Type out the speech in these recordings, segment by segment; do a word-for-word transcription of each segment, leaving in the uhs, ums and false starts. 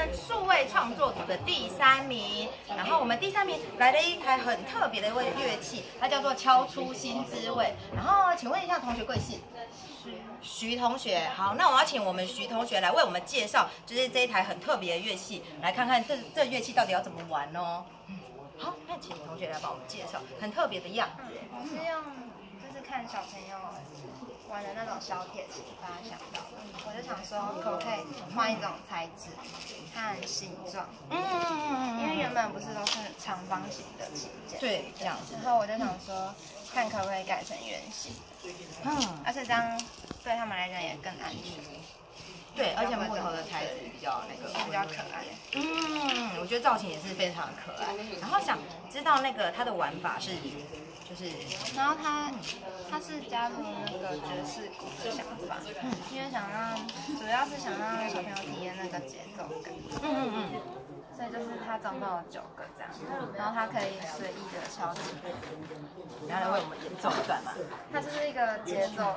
们数位创作组的第三名。然后我们第三名来了一台很特别的一位乐器，它叫做敲出新滋味。然后请问一下同学贵姓？徐同学，好，那我要请我们徐同学来为我们介绍，就是这一台很特别的乐器，来看看这这乐器到底要怎么玩哦。嗯，好，那请同学来帮我们介绍，很特别的样子。 嗯，我是用就是看小朋友玩的那种小铁琴把它想到的，我就想说可不可以换一种材质和形状， 嗯嗯嗯嗯， 因为原本不是都是长方形的琴键， 对，这样子。 然后我就想说，看可不可以改成圆形，嗯，而且这样对他们来讲也更安全。 对，而且木头的材质比较那个比较可爱。 嗯，我觉得造型也是非常可爱。然后想知道那个它的玩法是，就是， 然后它它是加入那个爵士鼓的想法，嗯，因为想让主要是想让小朋友体验那个节奏感。嗯嗯嗯。所以就是它总共有九个这样，然后它可以随意的敲击。 然后来为我们演奏一段嘛。 它就是一个节奏。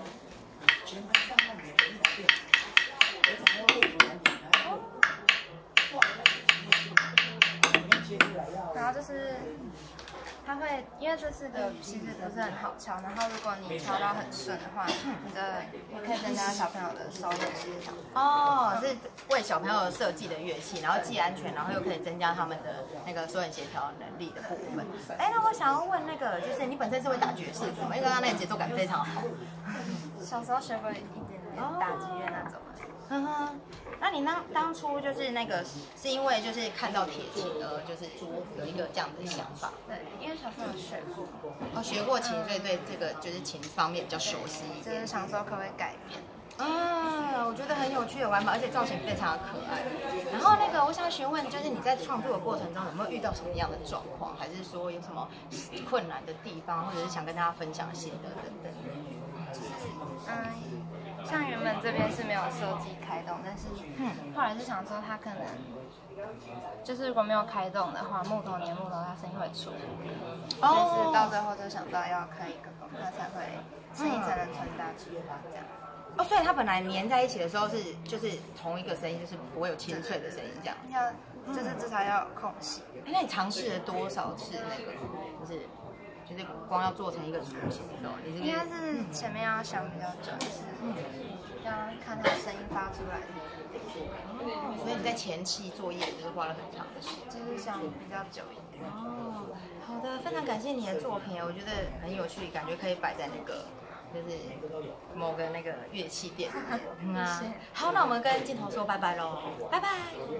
然后就是它会，因为这是个其实不是很好敲，然后如果你敲到很顺的话，你的你可以增加小朋友的手眼协调。 哦，是为小朋友设计的乐器，然后既安全，然后又可以增加他们的那个手眼协调能力的部分。哎，那我想要问那个，就是你本身是会打爵士鼓吗？因为刚刚那个节奏感非常好。 小时候学过一点点打击乐那种。 嗯哼，那你当当初就是那个是因为就是看到铁琴而就是有一个这样子的想法。 对，因为小时候有学过。 哦，学过琴，所以对这个就是琴方面比较熟悉一点。 就是想说可不可以改变。 啊，我觉得很有趣的玩法，而且造型非常的可爱。然后那个，我想询问，就是你在创作的过程中有没有遇到什么样的状况，还是说有什么困难的地方，或者是想跟大家分享心得等等？ 嗯。像原本这边是没有设计开动，但是后来是想说它可能就是如果没有开动的话，木头粘木头它声音会出，所以是到最后就想到要开一个洞，它才会声音才能传达出来这样。 哦，所以它本来粘在一起的时候是就是同一个声音，就是不会有清脆的声音这样。 要就是至少要有空隙。 那你尝试了多少次那个就是？就是光要做成一个雏形的时候，你是应该是前面要想比较久，就是要看它声音发出来。 哦，所以你在前期作业就是花了很长的时间， 就是想比较久一点。 哦，好的，非常感谢你的作品，我觉得很有趣，感觉可以摆在那个就是某个那个乐器店里面。嗯啊，好，那我们跟镜头说拜拜喽，拜拜。